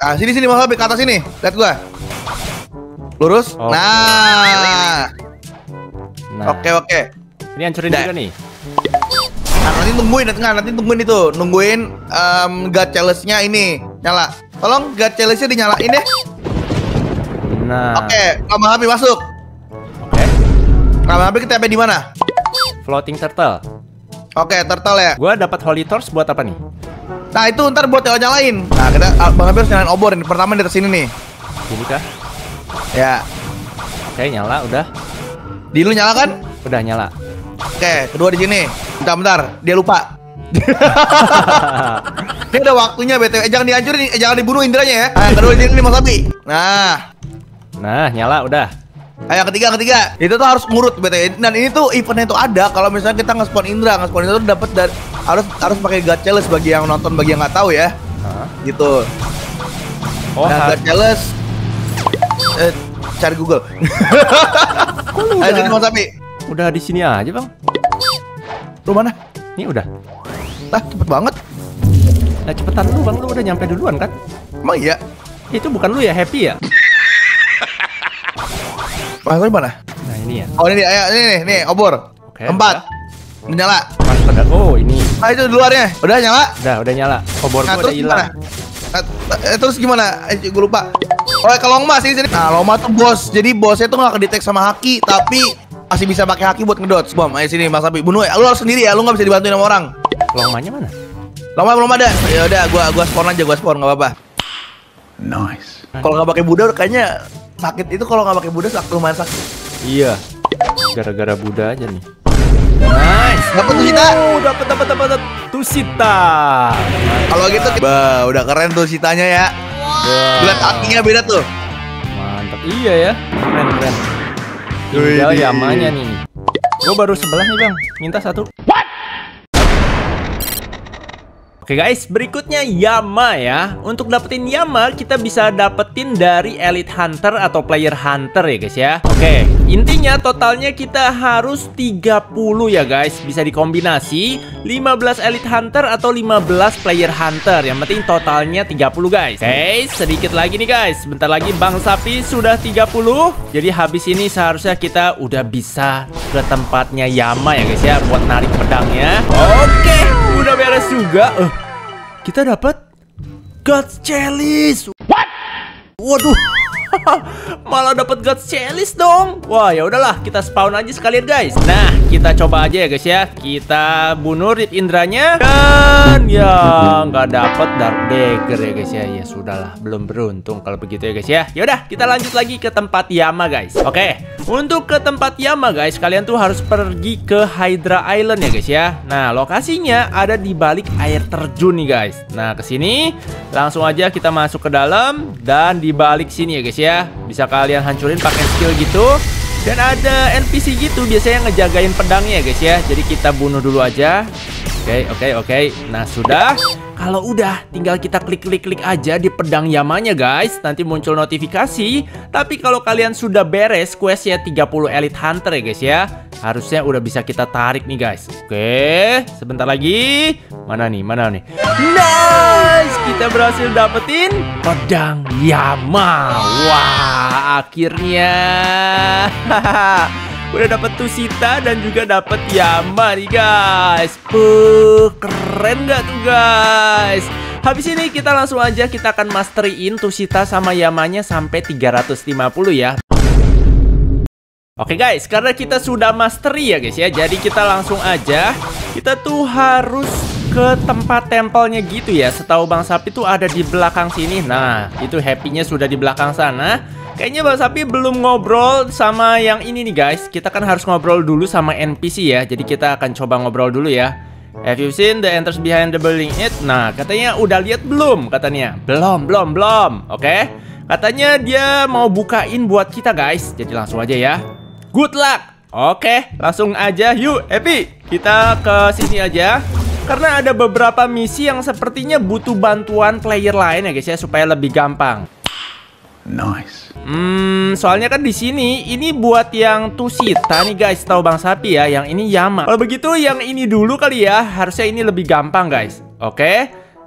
Ah, sini sini Mas Abi, ke atas sini. Lihat gua. Lurus. Oh. Nah. Nah. Oke. Ini hancurin juga nih. Nah, nanti tungguin itu. Nungguin God challenge-nya ini nyala. Tolong God challenge-nya dinyalain deh. Nah. Oke, Mama Happy masuk. Oke. Mama Happy kita di mana? Floating turtle. Oke, turtle ya. Gua dapat holy torch buat apa nih? Nah, itu ntar buat nyalain. Nah, kita Bang Happy harus nyalain obor ini. Pertama dari sini nih. Sini kah? Ya. Oke, nyala udah. Di lu nyala kan? Udah nyala. Oke, kedua di sini. Bentar, dia lupa. Ini ada waktunya BTW. Jangan dihancurin, jangan dibunuh indranya ya. Nah, kedua di sini nih Mas Abi. Nah, nyala udah. Ayo ketiga. Itu tuh harus ngurut BTW. Dan ini tuh eventnya tuh ada. Kalau misalnya kita nge-spawn Indra tuh dapat dari harus pakai God challenge bagi yang nonton, bagi yang nggak tahu ya. Gitu. Oh, nah, God challenge cari Google. Ayo sini Mas Abi. Udah di sini aja, Bang. Lu mana? Ini udah. Lah, cepet banget. Nah, cepetan lu, Bang. Lu udah nyampe duluan kan? Emang iya? Itu bukan lu ya, Happy ya? Mas Abi mana? Nah, ini ya. Oh, ini ayo nih, obor. Oke, Keempat. Udah nyala. Masuk ada. Oh, ini. Ah, itu di luarnya. Udah nyala? Udah nyala. Obor Nah, gua udah hilang. Terus gimana? Gue lupa. Oh, kalau Longma sini. Nah, Longma tuh bos. Jadi bosnya tuh nggak kedetek sama Haki, tapi masih bisa pakai Haki buat ngedodge. Bom, ayo sini Mas Abi. Bunuh ya. Lu harus sendiri ya. Lu nggak bisa dibantuin sama orang. Longmanya mana? Longma belum ada. Ya udah, gua spawn aja, nggak apa-apa. Nice. Kalau nggak pakai Buddha kayaknya sakit itu. Kalau nggak pakai Buddha lumayan sakit. Iya. Gara-gara Buddha aja nih. Nice. Dapat tuh kita. Dapat Tusita. Kalau gitu, udah keren tuh citanya ya. Lihat Hakinya beda tuh. Mantap. Iya ya. Keren. Tinggal Yamanya nih. Gue baru sebelah nih, Bang. Minta satu. Oke guys, berikutnya Yama ya. Untuk dapetin Yama, kita bisa dapetin dari Elite Hunter atau Player Hunter ya guys ya. Oke, intinya totalnya kita harus 30 ya guys. Bisa dikombinasi 15 Elite Hunter atau 15 Player Hunter. Yang penting totalnya 30 guys. Oke, sedikit lagi nih guys. Bentar lagi Bang Sapi sudah 30. Jadi habis ini seharusnya kita udah bisa ke tempatnya Yama ya guys ya, buat narik pedangnya. Oke, udah beres juga. Kita dapat God's Chalice. What? Waduh. Malah dapat God's Chalice dong. Wah, ya udahlah, kita spawn aja sekalian guys. Nah, kita coba aja ya guys ya. Kita bunuh Rip Indranya. Dan ya nggak dapat Dark Dagger ya guys ya. Ya sudahlah, belum beruntung kalau begitu ya guys ya. Yaudah, kita lanjut lagi ke tempat Yama guys. Oke, untuk ke tempat Yama guys, kalian tuh harus pergi ke Hydra Island ya guys ya. Nah, lokasinya ada di balik air terjun nih guys. Nah, kesini langsung aja kita masuk ke dalam. Dan di balik sini ya guys ya, bisa kalian hancurin pakai skill gitu. Dan ada NPC gitu biasanya ngejagain pedangnya ya guys ya. Jadi kita bunuh dulu aja. Oke. Nah sudah. Kalau udah, tinggal kita klik aja di pedang Yamanya guys. Nanti muncul notifikasi. Tapi kalau kalian sudah beres questnya 30 Elite Hunter ya guys ya, harusnya udah bisa kita tarik nih guys. Oke, sebentar lagi. Mana nih? Nice, kita berhasil dapetin pedang Yama. Wah, akhirnya. Udah dapet Tusita dan juga dapet Yama nih guys. Keren gak tuh guys? Habis ini kita langsung aja kita akan masteriin Tusita sama Yamanya sampai 350 ya. Oke guys, karena kita sudah mastery ya guys ya, jadi kita langsung aja. Kita tuh harus ke tempat tempelnya gitu ya. Setahu Bang Sapi tuh ada di belakang sini. Nah, itu Happy-nya sudah di belakang sana. Kayaknya Bang Sapi belum ngobrol sama yang ini nih guys. Kita kan harus ngobrol dulu sama NPC ya. Jadi kita akan coba ngobrol dulu ya. Have you seen the entrance behind the building it? Nah, katanya udah lihat belum? Katanya belum. Oke. Katanya dia mau bukain buat kita guys. Jadi langsung aja ya. Good luck. Oke, langsung aja yuk Happy. Kita ke sini aja. Karena ada beberapa misi yang sepertinya butuh bantuan player lain ya guys ya, supaya lebih gampang. Nice. Soalnya kan di sini ini buat yang Tusita nih guys, tahu Bang Sapi ya. Yang ini Yama. Kalau begitu yang ini dulu kali ya. Harusnya ini lebih gampang guys. Oke.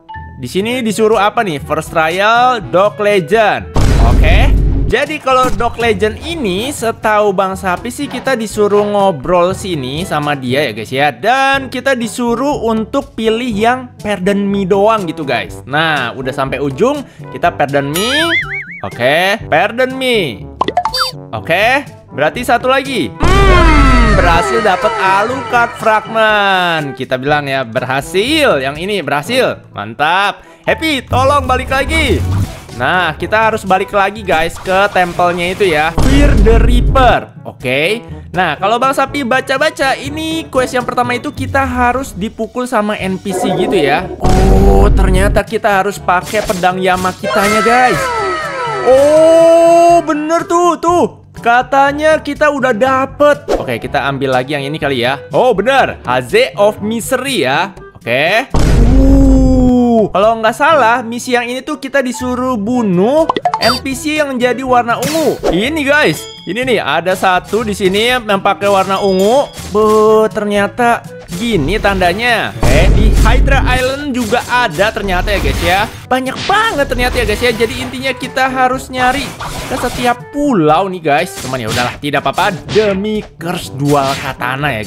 di sini disuruh apa nih? First trial Dog Legend. Oke. Jadi kalau Dog Legend ini setahu Bang Sapi sih kita disuruh ngobrol sini sama dia ya guys ya. Dan kita disuruh untuk pilih yang Pardon Me doang gitu guys. Nah udah sampai ujung kita Pardon Me. Oke, Pardon Me. Oke, berarti satu lagi. Berhasil dapat Alucard Fragment. Kita bilang ya berhasil. Yang ini berhasil. Mantap. Happy, tolong balik lagi. Nah, kita harus balik lagi guys ke tempelnya itu ya. Fear the Reaper. Oke. Nah, kalau Bang Sapi baca-baca, ini quest yang pertama itu kita harus dipukul sama NPC gitu ya. Oh, ternyata kita harus pakai pedang Yama kitanya guys. Oh, bener tuh. Katanya kita udah dapet. Oke, kita ambil lagi yang ini kali ya. Oh, bener. Haze of Misery ya. Oke. Kalau nggak salah, misi yang ini tuh kita disuruh bunuh NPC yang jadi warna ungu. Ini guys, ini nih ada satu di sini yang pakai warna ungu. Ternyata gini tandanya. Di Hydra Island juga ada ternyata ya guys ya. Banyak banget ternyata ya guys ya. Jadi intinya kita harus nyari ke setiap pulau nih guys. Cuman ya udahlah, tidak apa-apa demi curse dual katana ya.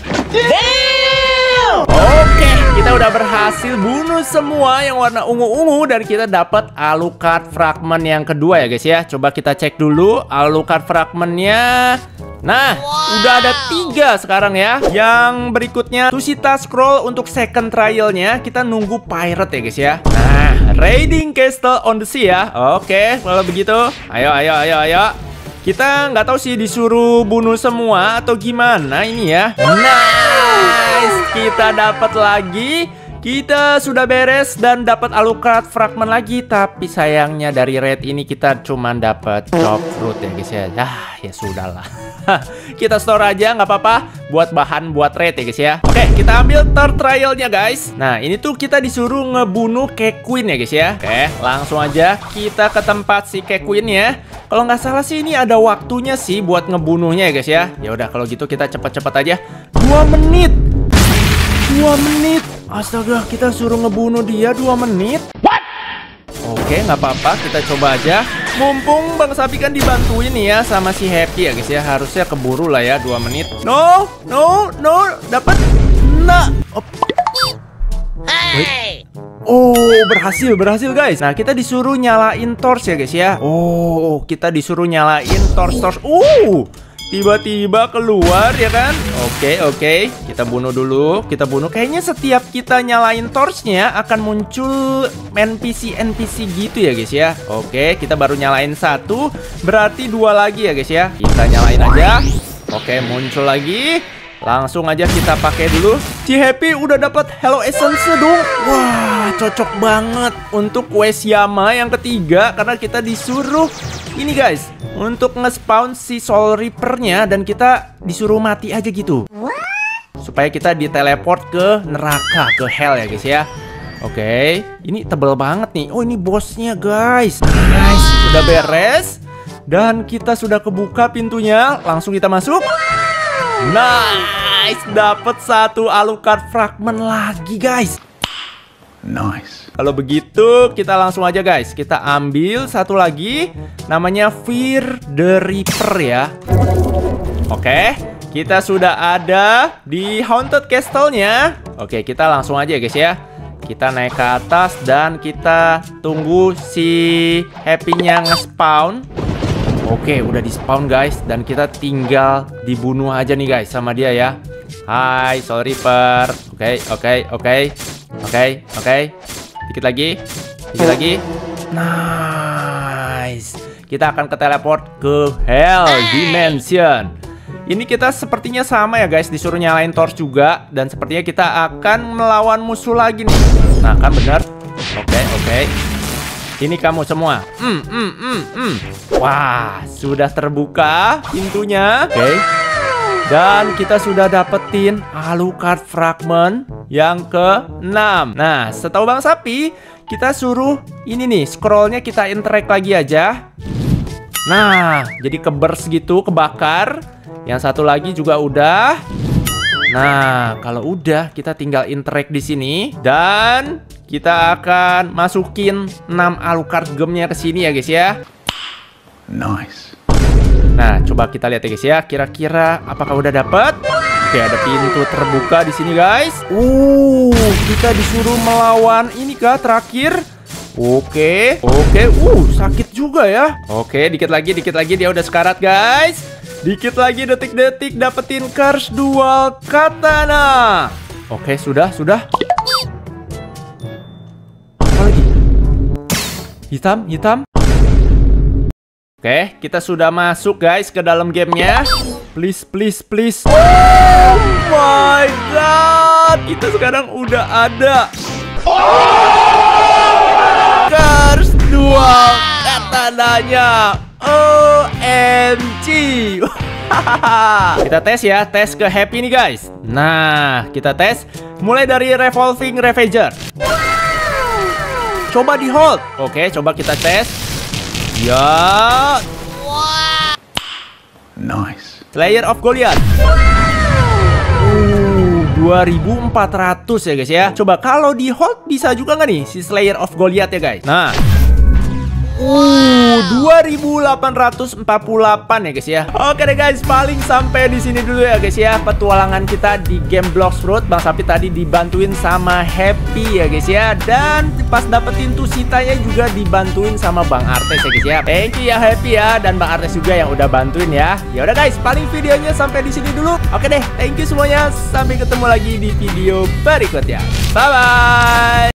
Oke, kita udah berhasil bunuh semua yang warna ungu-ungu dan kita dapat Alucard Fragment yang kedua ya guys ya. Coba kita cek dulu Alucard Fragmentnya. Nah, udah ada 3 sekarang ya. Yang berikutnya Tushita Scroll untuk second trialnya. Kita nunggu Pirate ya guys ya. Nah, Raiding Castle on the Sea ya. Oke, kalau begitu, ayo. Kita nggak tahu sih disuruh bunuh semua atau gimana ini ya. Nice, kita dapat lagi. Kita sudah beres dan dapat Alucard Fragment lagi. Tapi sayangnya dari raid ini kita cuma dapat Chop Fruit ya guys ya. Ya sudahlah. Kita store aja nggak apa-apa. Buat bahan buat raid ya guys ya. Oke, kita ambil third trialnya guys. Nah ini tuh kita disuruh ngebunuh Kekuin ya guys ya. Oke, langsung aja kita ke tempat si Kekuin ya. Kalau nggak salah sih ini ada waktunya sih buat ngebunuhnya ya guys ya. Ya udah kalau gitu kita cepet-cepet aja. 2 menit. 2 menit. Astaga, kita suruh ngebunuh dia 2 menit. What? Oke, nggak apa-apa, kita coba aja. Mumpung Bang Sapi kan dibantuin ya sama si Happy ya guys ya. Harusnya keburu lah ya 2 menit. No, dapat. Nah. Hey. Oh, berhasil guys. Nah, kita disuruh nyalain torch ya guys ya. Oh, kita disuruh nyalain torch. Tiba-tiba keluar ya kan. Oke. Kita bunuh dulu. Kayaknya setiap kita nyalain torchnya akan muncul NPC gitu ya guys ya. Oke, kita baru nyalain 1. Berarti 2 lagi ya guys ya. Kita nyalain aja. Oke, muncul lagi. Langsung aja kita pakai dulu. Si Happy udah dapat Hello Essence dong. Wah, cocok banget untuk quest Yama yang ketiga. Karena kita disuruh ini guys, untuk nge-spawn si Soul Reaper-nya. Dan kita disuruh mati aja gitu. Supaya kita diteleport ke neraka, ke hell ya guys ya. Oke, ini tebel banget nih. Oh, ini bosnya guys. Nice, udah beres. Dan kita sudah kebuka pintunya. Langsung kita masuk. Nice, dapat 1 Alucard Fragment lagi guys. Nice. Kalau begitu kita langsung aja guys. Kita ambil 1 lagi. Namanya Fear the Reaper ya. Oke, kita sudah ada di Haunted Castle-nya. Oke, kita langsung aja guys ya. Kita naik ke atas dan kita tunggu si Happy-nya nge-spawn. Oke, udah di spawn guys. Dan kita tinggal dibunuh aja nih guys sama dia ya. Hai Soul Reaper. Oke. Dikit lagi. Nice. Kita akan ke teleport ke Hell Dimension. Ini kita sepertinya sama ya guys. Disuruh nyalain torch juga. Dan sepertinya kita akan melawan musuh lagi nih. Nah kan bener. Oke. Ini kamu semua. Wah, sudah terbuka pintunya. Oke. Dan kita sudah dapetin Alucard Fragment yang ke-6. Nah, setahu Bang Sapi, kita suruh ini nih, scrollnya kita interact lagi aja. Nah, jadi ke-burst gitu, kebakar. Yang satu lagi juga udah. Nah, kalau udah kita tinggal interact di sini dan kita akan masukin 6 Alucard gemnya ke sini ya guys ya. Nice. Nah, coba kita lihat ya guys ya. Kira-kira apakah udah dapet? Oke, ada pintu terbuka di sini guys. Kita disuruh melawan ini kah terakhir? Oke. Sakit juga ya. Oke, dikit lagi dia udah sekarat guys. Dikit lagi, detik-detik dapetin Curse Dual Katana. Oke, sudah. Apa lagi? Hitam. Oke, kita sudah masuk guys ke dalam gamenya. Please. Oh my god, kita sekarang udah ada Curse Dual Katananya. OMG. Kita tes ya, tes ke Happy nih guys. Nah, kita tes mulai dari Revolving Ravager. Coba di hold. Oke, coba kita tes. Ya. Nice. Slayer of Goliath. 2400 ya guys ya. Coba kalau di hold bisa juga nggak nih si Slayer of Goliath ya guys. Nah. 2848 ya guys ya. Oke deh guys, paling sampai di sini dulu ya guys ya petualangan kita di game Blox Fruit. Bang Sapi tadi dibantuin sama Happy ya guys ya. Dan pas dapetin tuh sitanya juga dibantuin sama Bang Artes ya guys ya. Thank you ya Happy ya, dan Bang Artes juga yang udah bantuin ya. Ya udah guys, paling videonya sampai di sini dulu. Oke deh, thank you semuanya. Sampai ketemu lagi di video berikutnya. Bye bye.